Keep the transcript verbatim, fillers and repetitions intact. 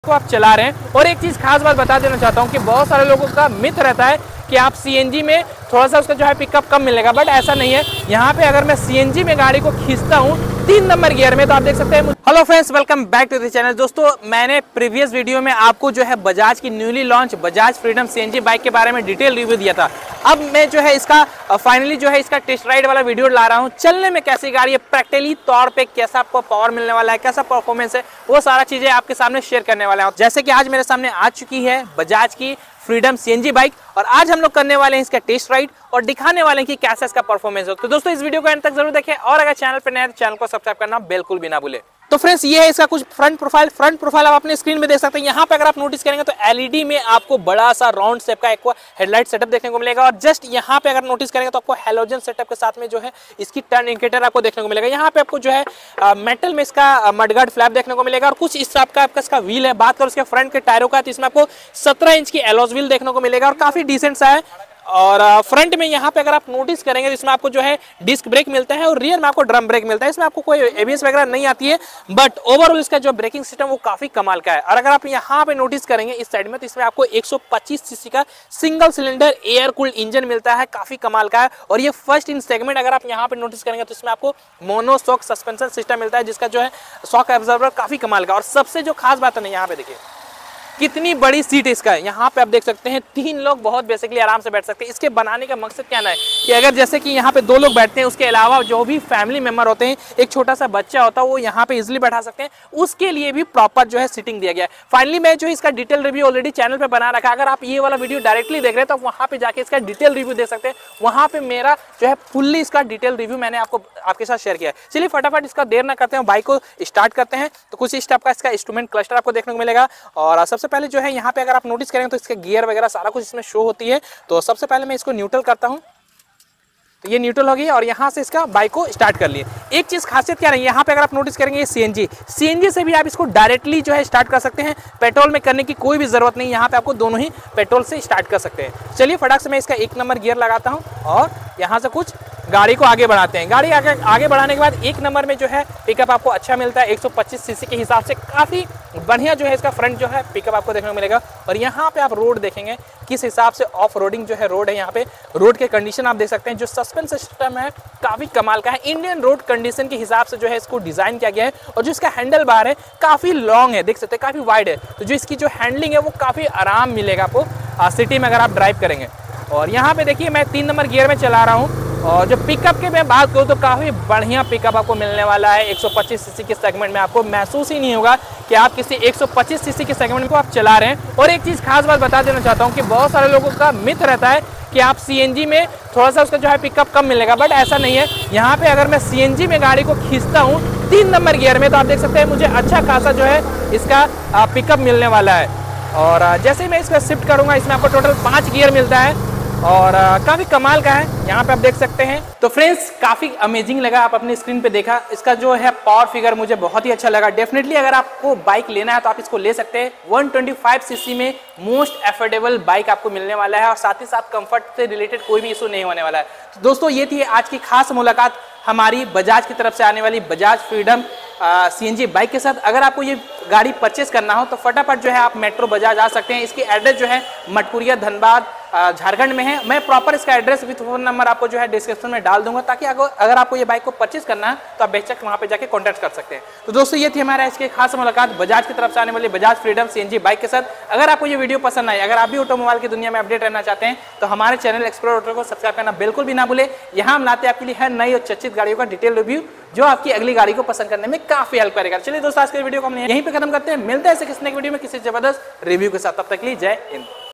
को आप चला रहे हैं। और एक चीज खास बात बता देना चाहता हूँ कि बहुत सारे लोगों का मिथ रहता है कि आप सीएनजी में थोड़ा सा उसका जो है पिकअप कम मिलेगा, बट ऐसा नहीं है। यहाँ पे अगर मैं सीएनजी में गाड़ी को खींचता हूँ तीन नंबर गियर में, तो आप देख सकते हैं। Hello friends, welcome back to the channel. दोस्तों, मैंने प्रीवियस वीडियो में आपको जो है बजाज की newly launch Bajaj Freedom CNG bike के बारे में डिटेल रिव्यू दिया था। अब मैं जो है इसका फाइनली जो है इसका टेस्ट राइड वाला वीडियो ला रहा हूँ। चलने में कैसी गाड़ी है, प्रैक्टिकली तौर पे कैसा आपको पावर मिलने वाला है, कैसा परफॉर्मेंस है, वो सारा चीजें आपके सामने शेयर करने वाला हूँ। जैसे कि आज मेरे सामने आ चुकी है बजाज की फ्रीडम सीएनजी बाइक, और आज हम लोग करने वाले हैं इसका टेस्ट राइड और दिखाने वाले हैं कि कैसा इसका परफॉर्मेंस हो। तो दोस्तों, इस वीडियो को एंड तक जरूर देखें, और अगर चैनल पर नए हैं तो चैनल को सब्सक्राइब करना बिल्कुल भी ना भूलें। तो फ्रेंड्स, ये है इसका कुछ फ्रंट प्रोफाइल। फ्रंट प्रोफाइल आप अपने स्क्रीन में देख सकते हैं। यहाँ पे अगर आप नोटिस करेंगे तो एलईडी में आपको बड़ा सा राउंड शेप का एक हेडलाइट सेटअप देखने को मिलेगा, और जस्ट यहाँ पे अगर नोटिस करेंगे तो आपको हैलोजन सेटअप के साथ में जो है इसकी टर्न इंडिकेटर आपको देखने को मिलेगा। यहाँ पे आपको जो है आ, मेटल में इसका मडगार्ड फ्लैप देखने को मिलेगा, और कुछ इस टाइप का आपका इसका व्हील है। बात करो इसके फ्रंट के टायरों का, तो इसमें आपको सत्रह इंच की एलॉज व्हील देखने को मिलेगा, और काफी डिसेंट सा है। और फ्रंट में यहाँ पे अगर आप नोटिस करेंगे तो इसमें आपको जो है डिस्क ब्रेक मिलता है, और रियर में आपको ड्रम ब्रेक मिलता है। इसमें आपको कोई एबीएस वगैरह नहीं आती है, बट ओवरऑल इसका जो ब्रेकिंग सिस्टम वो काफी कमाल का है। और अगर आप यहाँ पे नोटिस करेंगे इस साइड में, तो इसमें आपको एक सौ पच्चीस सीसी का single cylinder air cooled engine मिलता है, काफी कमाल का है। और ये फर्स्ट इन सेगमेंट अगर आप यहाँ पे नोटिस करेंगे तो इसमें आपको मोनो शॉक सस्पेंशन सिस्टम मिलता है, जिसका जो है शॉक एब्जॉर्बर काफी कमाल का। और सबसे जो खास बात है ना, यहाँ पे देखिए कितनी बड़ी सीट इसका है। यहाँ पे आप देख सकते हैं तीन लोग बहुत बेसिकली आराम से बैठ सकते हैं। इसके बनाने का मकसद क्या है कि अगर जैसे कि यहाँ पे दो लोग बैठते हैं, उसके अलावा जो भी फैमिली मेंबर होते हैं, एक छोटा सा बच्चा होता है, वो यहाँ पे इजिली बैठा सकते हैं। उसके लिए भी प्रॉपर जो है सीटिंग दिया गया है। फाइनली मैं जो इसका डिटेल रिव्यू ऑलरेडी चैनल पे बना रखा है। अगर आप ये वाला वीडियो डायरेक्टली देख रहे हैं तो वहाँ पे जाके इसका डिटेल रिव्यू देख सकते हैं। वहाँ पे मेरा जो है फुल्ली इसका डिटेल रिव्यू मैंने आपको आपके साथ शेयर किया है। चलिए फटाफट इसका देर ना करते हैं, बाइक को स्टार्ट करते हैं। तो कुछ इस टाइप का इसका इंस्ट्रूमेंट क्लस्टर आपको देखने को मिलेगा। और सबसे पहले जो है यहाँ पे अगर आप नोटिस करेंगे तो इसके गियर वगैरह सारा कुछ इसमें शो होती है। तो सबसे पहले मैं इसको न्यूट्रल करता हूं, तो ये न्यूट्रल हो गई, और यहाँ से इसका बाइक को स्टार्ट कर लिए। एक चीज खासियत क्या है, यहाँ पे अगर आप नोटिस करेंगे ये सीएनजी सीएनजी से भी आप इसको डायरेक्टली जो है स्टार्ट कर सकते हैं। पेट्रोल में करने की कोई भी जरूरत नहीं, यहाँ पे आपको दोनों ही पेट्रोल से स्टार्ट कर सकते हैं। चलिए फटाक से मैं इसका एक नंबर गियर लगाता हूँ, और यहाँ से कुछ गाड़ी को आगे बढ़ाते हैं। गाड़ी आगे आगे बढ़ाने के बाद एक नंबर में जो है पिकअप आपको अच्छा मिलता है। एक सौ पच्चीस सीसी के हिसाब से काफी बढ़िया जो है इसका फ्रंट जो है पिकअप आपको देखने को मिलेगा। और यहाँ पे आप रोड देखेंगे किस हिसाब से ऑफ रोडिंग जो है रोड है। यहाँ पे रोड के कंडीशन आप देख सकते हैं। जो सस्पेंस सिस्टम है काफी कमाल का है। इंडियन रोड कंडीशन के हिसाब से जो है इसको डिजाइन किया गया है। और जो इसका हैंडल बार है काफी लॉन्ग है, देख सकते हैं काफी वाइड है। तो जो इसकी जो हैंडलिंग है वो काफी आराम मिलेगा आपको सिटी में अगर आप ड्राइव करेंगे। और यहाँ पे देखिए मैं तीन नंबर गियर में चला रहा हूँ। और जो पिकअप के मैं बात करूँ तो काफ़ी बढ़िया पिकअप आपको मिलने वाला है। एक सौ पच्चीस सीसी के सेगमेंट में आपको महसूस ही नहीं होगा कि आप किसी एक सौ पच्चीस सीसी के सेगमेंट को आप चला रहे हैं। और एक चीज़ खास बात बता देना चाहता हूँ कि बहुत सारे लोगों का मिथ रहता है कि आप सीएनजी में थोड़ा सा उसका जो है पिकअप कम मिलेगा, बट ऐसा नहीं है। यहाँ पे अगर मैं सीएनजी में गाड़ी को खींचता हूँ तीन नंबर गियर में, तो आप देख सकते हैं मुझे अच्छा खासा जो है इसका पिकअप मिलने वाला है। और जैसे ही मैं इसका शिफ्ट करूँगा, इसमें आपको टोटल पाँच गियर मिलता है, और काफ़ी कमाल का है। यहाँ पे आप देख सकते हैं। तो फ्रेंड्स, काफ़ी अमेजिंग लगा, आप अपनी स्क्रीन पे देखा। इसका जो है पावर फिगर मुझे बहुत ही अच्छा लगा। डेफिनेटली अगर आपको बाइक लेना है तो आप इसको ले सकते हैं। एक सौ पच्चीस सीसी में मोस्ट एफोर्डेबल बाइक आपको मिलने वाला है, और साथ ही साथ कंफर्ट से रिलेटेड कोई भी इशू नहीं होने वाला है। तो दोस्तों, ये थी आज की खास मुलाकात हमारी बजाज की तरफ से आने वाली बजाज फ्रीडम सीएनजी बाइक के साथ। अगर आपको ये गाड़ी परचेस करना हो तो फटाफट जो है आप मेट्रो बजाज आ सकते हैं। इसकी एड्रेस जो है मटकुरिया धनबाद झारखंड में है। मैं प्रॉपर इसका एड्रेस विथ फोन नंबर आपको जो है डिस्क्रिप्शन में डाल दूंगा, ताकि अगर आपको ये बाइक को परचेस करना है तो आप बेशक वहाँ पे जाके कॉन्टैक्ट कर सकते हैं। तो दोस्तों, ये थी हमारा इसकी खास मुलाकात बजाज की तरफ से आने वाली बजाज फ्रीडम सीएनजी बाइक के साथ। अगर आपको ये वीडियो पसंद आई, अगर आप भी ऑटोमोबाइल की दुनिया में अपडेट रहना चाहते हैं, तो हमारे चैनल एक्सप्लोर ऑटो को सब्सक्राइब करना बिल्कुल भी ना भूले। यहाँ हम लाते हैं आपके लिए हर नई और चर्चित गाड़ियों का डिटेल रिव्यू, जो आपकी अगली गाड़ी को पसंद करने में काफी हेल्प करेगा। चलिए दोस्तों, आज के वीडियो को हम यहीं पे खत्म करते हैं। मिलते हैं ऐसे किसी नए वीडियो में किसी जबरदस्त रिव्यू के साथ। तब तक के लिए जय हिंद।